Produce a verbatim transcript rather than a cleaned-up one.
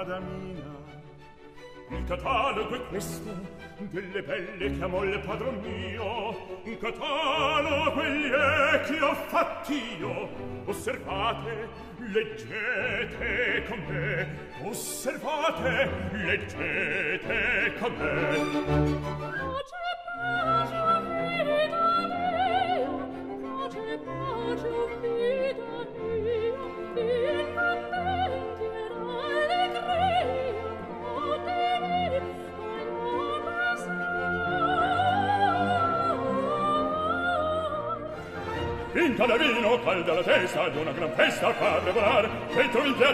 adamina. Il catalogo è questo, delle belle che amò il padron mio. Un catalogo egli è che ho fatt'io. Osservate, leggete con me. Osservate, leggete con me. Pace, pace, vita mia. Pace, pace, vita mia. In contenti ed allegria. In calavino calda la testa di una gran festa a far revolare dentro il piatto